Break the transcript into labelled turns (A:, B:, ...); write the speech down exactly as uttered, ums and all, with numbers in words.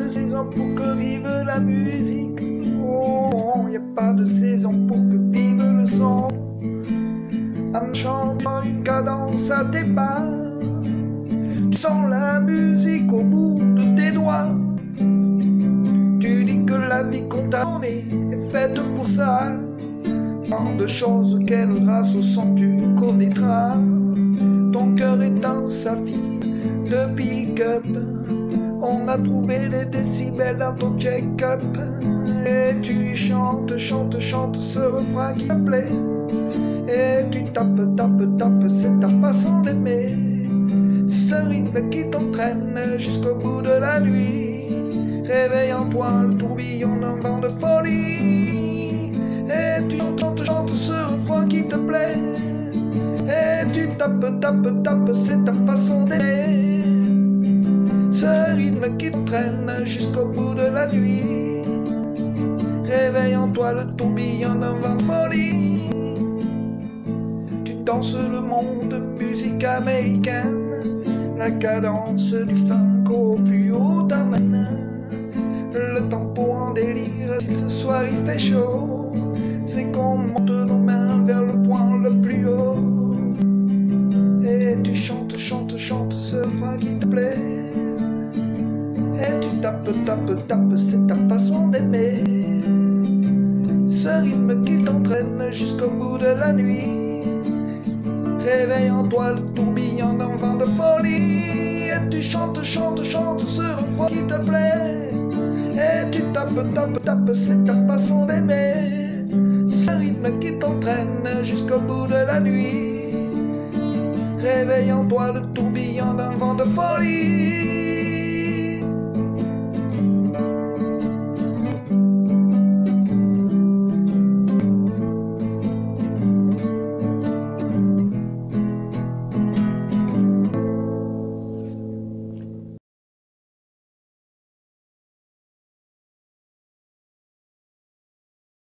A: de saison pour que vive la musique. Oh, y a pas de saison pour que vive le son. En chantant une cadence à tes pas, tu sens la musique au bout de tes doigts. Tu dis que la vie qu'on t'a donnée est faite pour ça. Tant de choses qu'elle grâce au son tu connaîtras. Ton cœur étant sa fille de pick-up, on a trouvé des décibels dans ton check-up. Et tu chantes, chantes, chantes ce refrain qui te plaît. Et tu tapes, tapes, tapes, c'est ta façon d'aimer. Ce rythme qui t'entraîne jusqu'au bout de la nuit. Réveille en toi le tourbillon d'un vent de folie. Et tu chantes, chantes ce refrain qui te plaît. Et tu tapes, tapes, tapes, c'est ta façon d'aimer. Ce rythme qui t'entraîne jusqu'au bout de la nuit. Réveille en toi le tourbillon d'un vent de folie. Tu danses le monde de musique américaine. La cadence du funk au plus haut t'amène. Le tempo en délire, si ce soir il fait chaud, c'est qu'on monte nos mains vers le point le plus haut. Et tu chantes, chantes, chantes ce refrain qui te plaît. Et tu tapes, tapes, tapes, c'est ta façon d'aimer. Ce rythme qui t'entraîne jusqu'au bout de la nuit. Réveille en toi le tourbillon d'un vent de folie. Et tu chantes, chantes, chantes ce refrain qui te plaît. Et tu tapes, tapes, tapes, c'est ta façon d'aimer. Ce rythme qui t'entraîne jusqu'au bout de la nuit. Réveille en toi le tourbillon d'un vent de folie.